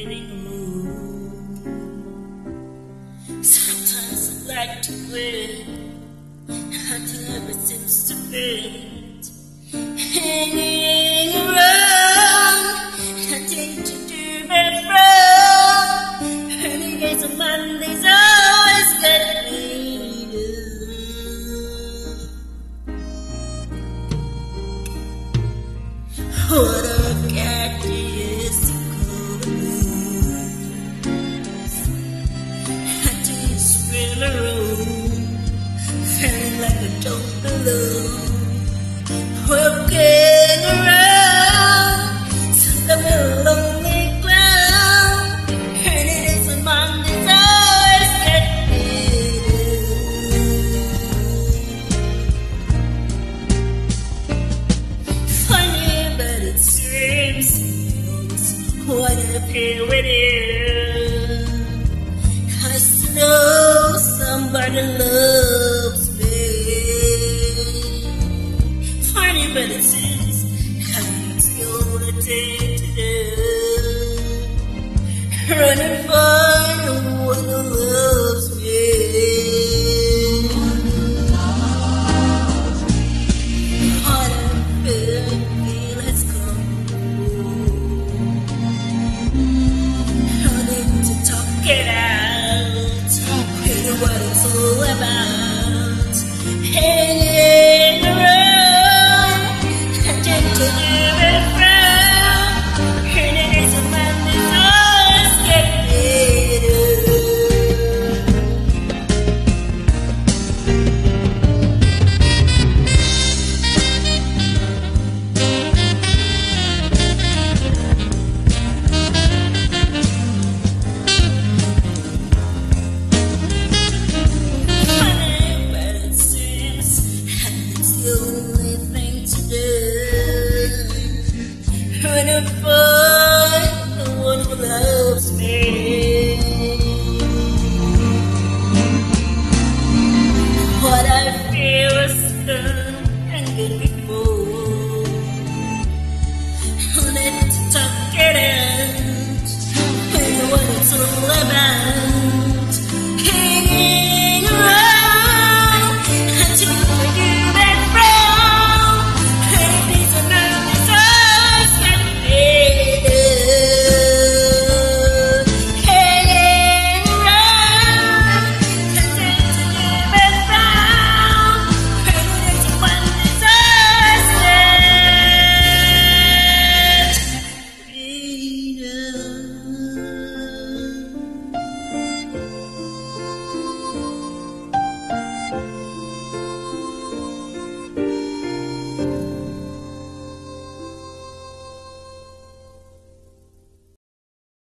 feeling low. Sometimes I like to quit, nothing ever seems to fit. Hanging around, nothing to do but frown. Early days and Mondays always get me down. What I've got is to close. I just feel alone, feeling like I don't belong. Walking around, stuck on a lonely ground. Early days and Mondays always get me down. Funny, but it seems what I feel with you. I know somebody loves me. Funny, but it seems it's the only thing to do. Run and find one who loves me. What I feel has come. I need to talk it out. Really what it's all about. Hanging around, nothing to do but frown. Early days and Mondays always get me funny, but it seems it's the only thing to do. Run and find the one who loves me. What I feel is done and good before.